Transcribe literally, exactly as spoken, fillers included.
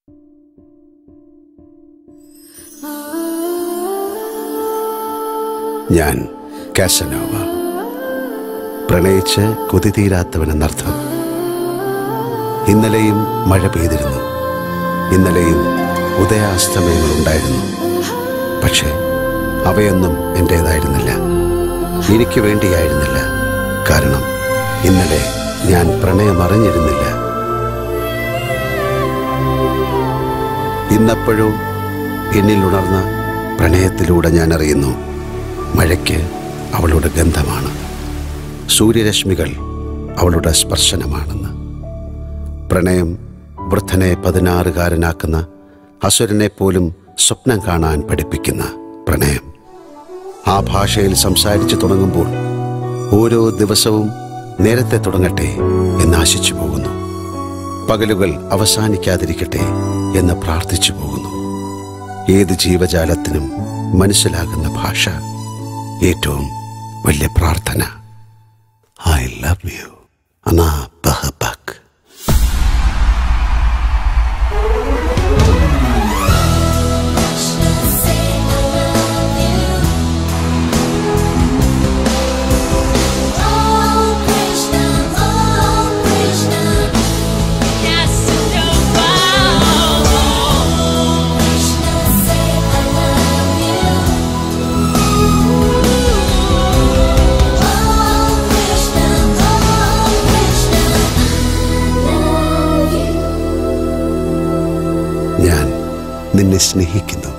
ഞാൻ കാസനോവ, പ്രണയിച്ച് കൊതി തീരാത്തവനെന്നർത്ഥം. ഇന്നലെയും മഴ പെയ്തിരുന്നു, ഇന്നലെയും ഉദയാസ്തമയങ്ങളുണ്ടായിരുന്നു. പക്ഷേ അവയൊന്നും എൻ്റേതായിരുന്നില്ല, എനിക്ക് വേണ്ടിയായിരുന്നില്ല. കാരണം ഇന്നലെ ഞാൻ പ്രണയമറിഞ്ഞിരുന്നില്ല. ഇന്നപ്പോഴും എന്നിൽ ഉണർന്ന പ്രണയത്തിലൂടെ ഞാൻ അറിയുന്നു, മഴയ്ക്ക് അവളുടെ ഗന്ധമാണ്, സൂര്യരശ്മികൾ അവളുടെ സ്പർശനമാണെന്ന്. പ്രണയം വൃദ്ധനെ പതിനാറുകാരനാക്കുന്ന, അസുരനെ പോലും സ്വപ്നം കാണാൻ പഠിപ്പിക്കുന്ന പ്രണയം. ആ ഭാഷയിൽ സംസാരിച്ചു തുടങ്ങുമ്പോൾ ഓരോ ദിവസവും നേരത്തെ തുടങ്ങട്ടെ എന്നാശിച്ചു പോകുന്നു. പകലുകൾ അവസാനിക്കാതിരിക്കട്ടെ എന്ന് പ്രാർത്ഥിച്ചു പോകുന്നു. ഏത് ജീവജാലത്തിനും മനസ്സിലാകുന്ന ഭാഷ, ഏറ്റവും വലിയ പ്രാർത്ഥന. ഐ ലവ് യു അനാ ബഹബക്. ഞാൻ നിന്നെ സ്നേഹിക്കുന്നു.